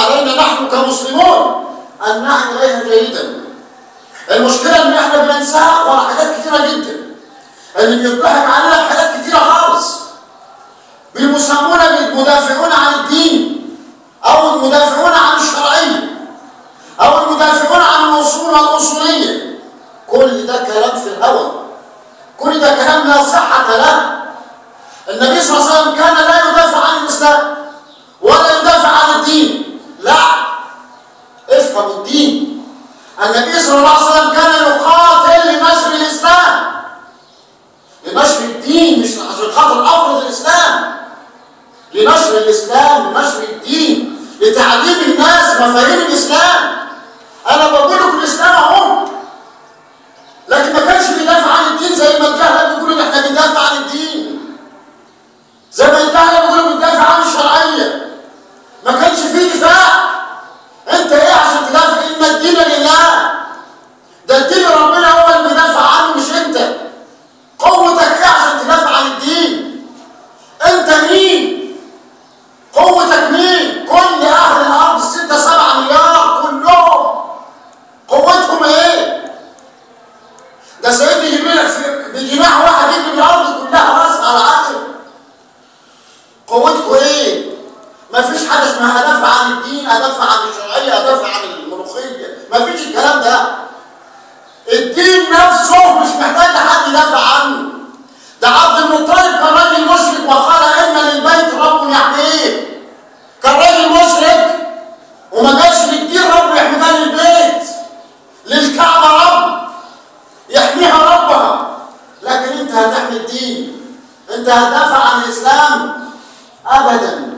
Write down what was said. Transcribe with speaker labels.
Speaker 1: علينا نحن كمسلمون ان نعي اليها جيدا. المشكله ان احنا بننساق ورا حاجات كتيره جدا، اللي بيضحك علينا بحاجات كتيره خالص. بيسمونا المدافعون عن الدين، او المدافعون عن الشرعيه، او المدافعون عن الاصول والاصوليه. كل ده كلام في الهوى، كل ده كلام لا صحه له. النبي صلى الله عليه وسلم كان لا يدافع عن الاسلام ولا يدافع عن الدين، لا، افهموا الدين. النبي صلى الله عليه وسلم كان يقاتل لنشر الاسلام، لنشر الدين، مش عشان خاطر افرض الاسلام، لنشر الاسلام، لنشر الدين، لتعليم الناس مفاهيم الاسلام. انا بقول لكم الاسلام اهو، لكن ما كانش بيدافع عن الدين زي ما الجهله بيقولوا احنا بندافع عن الدين، زي ما الجهله بيقولوا بندافع عن الشرعيه. ما كانش فيه دفاع. انت ايه عشان تدافع؟ ان الدين لله، ده الدين ربنا هو اللي بيدافع عنه مش انت. قوتك ايه عشان تدافع عن الدين؟ انت مين؟ قوتك مين؟ كل اهل الارض 6-7 مليار كلهم قوتهم ايه؟ ده سيدنا جبريل بجناح واحد يجري الارض كلها راس على عقل. قوتكم ايه؟ ما فيش حاجه اسمها ادافع عن الدين، ادافع عن الشرعيه، ادافع عن الملوخيه، ما فيش الكلام ده. الدين نفسه مش محتاج لحد يدافع عنه. ده عبد المطلب كان راجل مشرك وقال ان للبيت رب يحميه. كان راجل مشرك وما جاش للدين رب يحميها للبيت، للكعبه رب يحميها ربها. لكن انت هتحمي الدين؟ انت هتدافع عن الاسلام؟ ابدا.